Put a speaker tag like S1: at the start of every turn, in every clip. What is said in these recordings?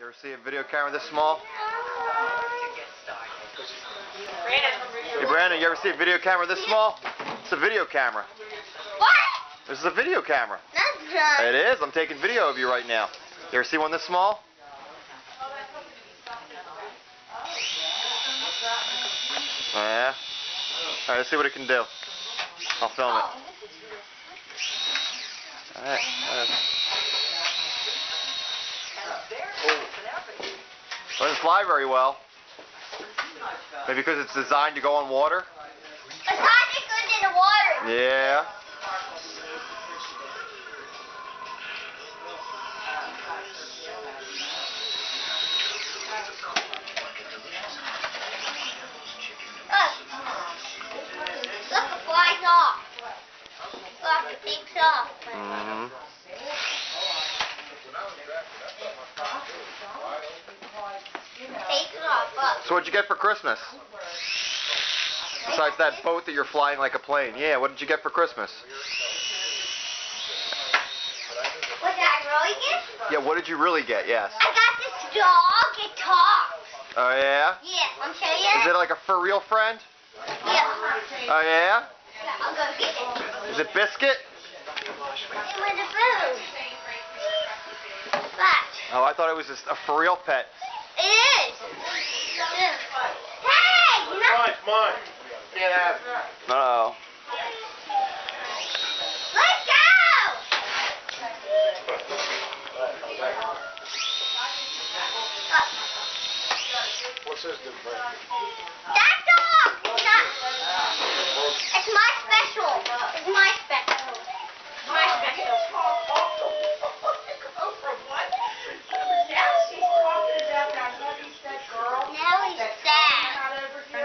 S1: You ever see a video camera this small? Hey Brandon, you ever see a video camera this small? It's a video camera.
S2: What?
S1: This is a video camera.
S2: That's not.
S1: It is. I'm taking video of you right now. You ever see one this small? Yeah. Alright, let's see what it can do. I'll film it. Alright. Doesn't fly very well. Maybe because it's designed to go on water?
S2: It's not good in the water.
S1: Yeah.
S2: Look, it flies off. Look, it takes off.
S1: Mm-hmm.
S2: Takes off. Look.
S1: So what'd you get for Christmas? Besides that boat that you're flying like a plane. Yeah, what did you get for Christmas?
S2: What did I really get?
S1: Yeah, what did you really get? Yes.
S2: I got this dog. It talks.
S1: Oh, yeah?
S2: Yeah, I'm show you.
S1: Is it like a for real friend?
S2: Yeah.
S1: Oh, yeah?
S2: I'll go get it.
S1: Is it Biscuit?
S2: It was a food. Watch.
S1: Oh, I thought it was just a for real pet.
S2: It is. Hey! You know,
S3: It's mine. Can't have it.
S1: Uh-oh.
S2: let's go!
S3: What's this do, Frank?
S2: That dog! It's my special. It's my special. My special. Now he's sad.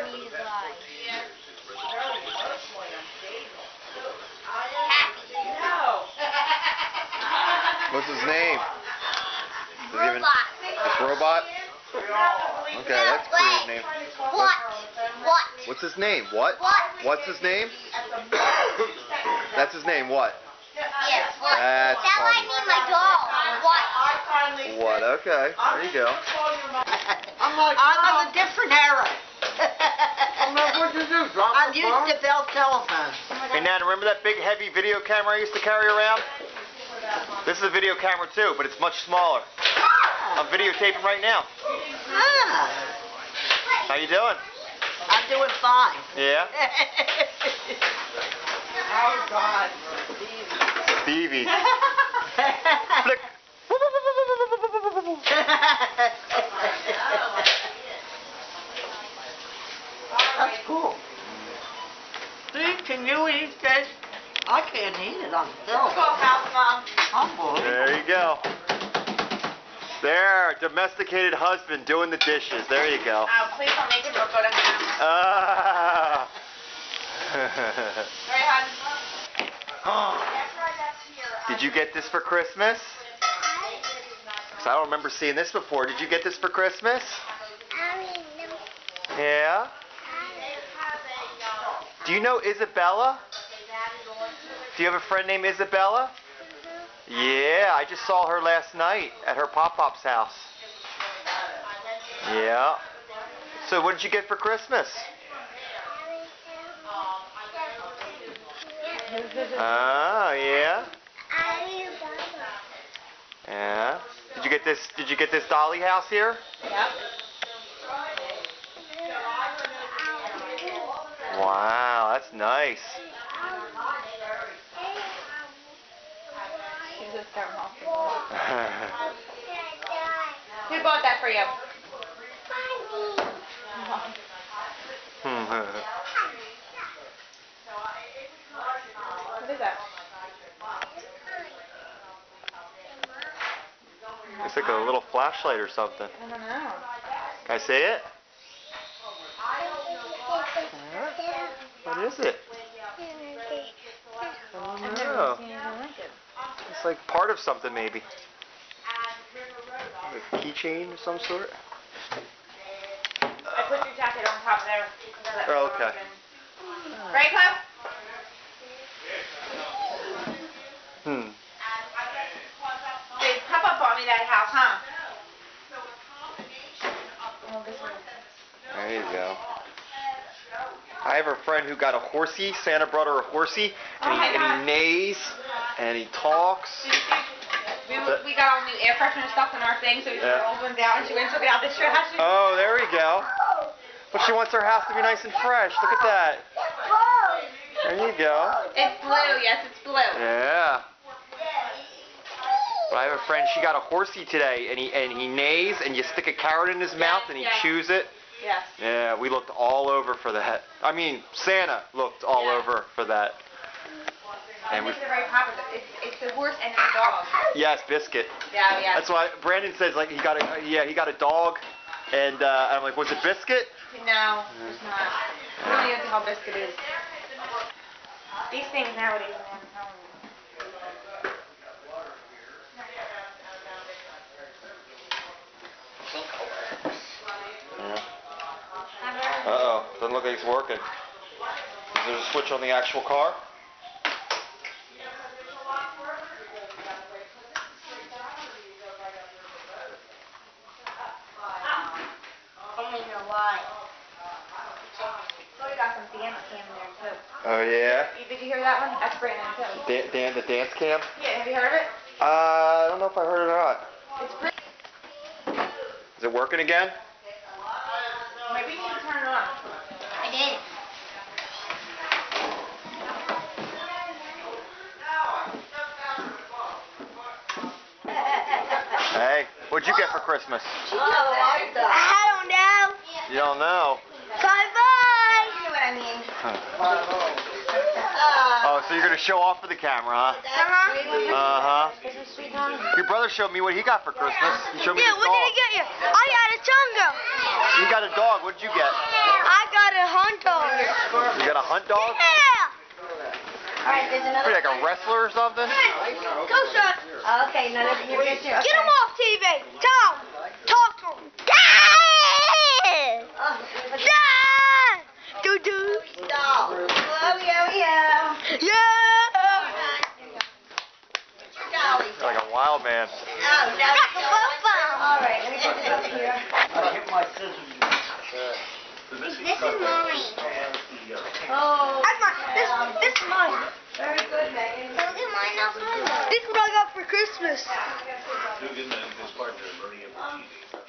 S1: What's his name? Does he even...
S2: Robot.
S1: It's Robot? Okay, that's a creative name.
S2: What? What?
S1: What's his name? What?
S2: What?
S1: What's his name? That's his name, what?
S2: Yes, what?
S1: That's
S2: That might
S1: funny.
S2: be my dog. What?
S1: What? Okay, there you go.
S4: I'm of a different era.
S3: What'd you do? Drop
S4: I'm
S3: the phone?
S4: used to Bell telephones.
S1: Hey, Nana, remember that big, heavy video camera I used to carry around? This is a video camera, too, but it's much smaller. I'm videotaping right now.
S4: Ah,
S1: How you doing?
S4: I'm doing fine.
S1: Yeah?
S4: Oh, God.
S1: Stevie. Flick.
S4: That's cool. See, can you eat this? I can't eat it. I'm still. Humble.
S1: There you go. There, domesticated husband doing the dishes. There you go.
S5: Oh, please don't make it real good on camera.
S1: Ah.
S5: Right, hon?
S1: Did you get this for Christmas? 'Cause I don't remember seeing this before. Did you get this for Christmas? Yeah? Do you know Isabella? Do you have a friend named Isabella? Yeah, I just saw her last night at her Pop-Pop's house. Yeah. So what did you get for Christmas? Oh, yeah? Yeah. Did you get this dolly house here?
S5: Yep.
S1: Wow, that's nice.
S5: She's just going hospital. Who bought that for you? What is that?
S1: It's like a little flashlight or something.
S5: I don't know.
S1: Can I see it? What is it? I
S5: I've
S1: don't
S5: never
S1: know.
S5: seen anything like it.
S1: It's like part of something maybe. A keychain of some sort?
S5: I put your jacket on top there.
S1: Oh, okay.
S5: Right, Cliff?
S1: Hmm.
S5: They pop up on me that house, huh?
S1: There you go. I have a friend who got a horsey. Santa brought her a horsey, and he neighs, and he talks.
S5: We got all new air freshener stuff in our thing, so we threw old ones out, and she went and took it out the trash.
S1: Oh, there we go. But she wants her house to be nice and fresh. Look at that. There you go.
S5: It's blue, yes, it's blue.
S1: Yeah. But I have a friend, she got a horsey today, and he neighs, and you stick a carrot in his mouth, and he chews it.
S5: Yes.
S1: Yeah, we looked all over for that. I mean, Santa looked all over for that. And
S5: They're very popular. It's the horse and the dog.
S1: yes, Biscuit.
S5: Yeah, yeah.
S1: That's why Brandon says like he got a dog, and I'm like, was it Biscuit?
S5: No, it's not. I don't even know how Biscuit is. These things nowadays, man, I'm telling you.
S1: Uh-oh, doesn't look like it's working. Is there a switch on the actual car?
S2: I don't know why.
S5: So we got some dance cam in there too.
S1: Oh yeah?
S5: Did you hear that one? That's Brandon too.
S1: The dance cam?
S5: Yeah, have you heard of it?
S1: I don't know if I heard it or not.
S5: It's pretty.
S1: Is it working again?
S5: Maybe you need to turn it on.
S2: I did.
S1: Hey, what'd you get for Christmas?
S2: I don't know.
S1: You don't know?
S2: Bye-bye.
S5: You know what I mean.
S1: Oh, so you're gonna show off for the camera, huh? Uh-huh. Your brother showed me what he got for Christmas. He showed me
S2: Yeah,
S1: his
S2: what
S1: dog.
S2: did he get you? I got a chungo.
S1: You got a dog. What did you get?
S2: I got a hunt dog.
S1: You got a hunt dog?
S2: Yeah.
S5: Alright, there's another.
S1: Pretty like a wrestler or something?
S2: Go, son.
S5: Okay, now there's your picture.
S2: Get him off TV. Tom. Talk to him. Dad. Dad. Do-do.
S5: Oh, yeah.
S2: Yeah.
S1: You're like a wild man.
S5: Alright, let me put this up here.
S3: I hit my scissors.
S2: This is mine.
S5: Oh.
S2: That's mine. This is mine.
S5: Very good, Megan.
S2: Look at mine up. This is what I got for Christmas.
S6: Dugan and his partner, Bernie,